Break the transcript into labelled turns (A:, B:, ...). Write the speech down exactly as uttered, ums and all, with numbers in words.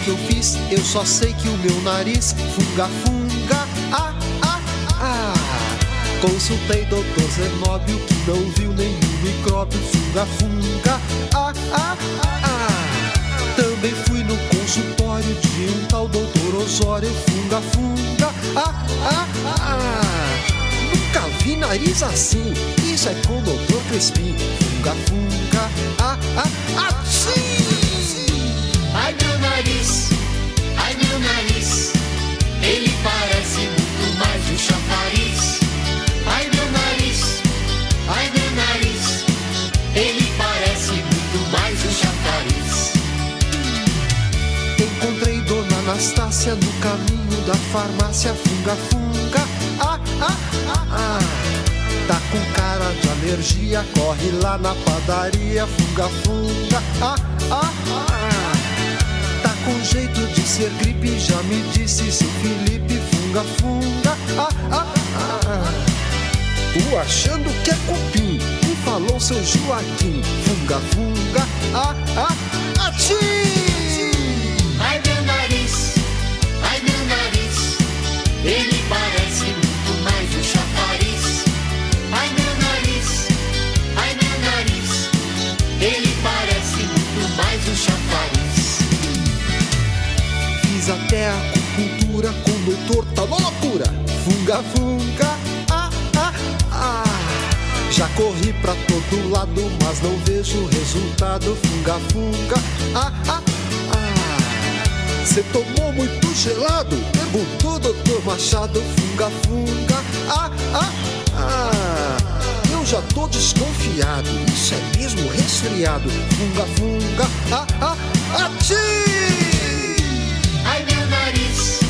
A: que eu fiz, eu só sei que o meu nariz funga, funga, ah, ah, ah. Consultei doutor Zenóbio, que não viu nenhum micróbio, funga, funga, ah, ah, ah. Também fui no consultório de um tal doutor Osório, funga, funga, ah, ah, ah. Nunca vi nariz assim, isso é com o doutor Crespim, funga, funga, ah, ah, assim.
B: Ai meu nariz, ai meu nariz, ele parece muito mais um chafariz. Ai meu nariz, ai meu nariz, ele parece muito mais um chafariz.
A: Encontrei Dona Anastácia no caminho da farmácia, funga, funga, ah, ah, ah, ah. Tá com cara de alergia, corre lá na padaria, funga, funga, ah, ah, ah. Tá com jeito de ser gripe, já me disse seu Felipe, funga, funga, ah, ah, ah. Tu achando que é cupim, me falou seu Joaquim, funga, funga, ah, ah, atim!
B: Ai meu nariz, ai meu nariz, ele parece muito mais um chafariz. Ai meu nariz, ai meu nariz, ele parece muito mais um chafariz.
A: Fiz até a acupuntura com o doutor, tá uma loucura, funga, funga, ah, ah, ah. Já corri pra todo lado, mas não vejo resultado, funga, funga, ah, ah, ah. Cê tomou muito gelado? Perguntou doutor Machado, funga, funga, ah, ah, ah. Eu já tô desconfiado, isso é mesmo resfriado, funga, funga, ah, ah, atim!
B: Ai meu nariz,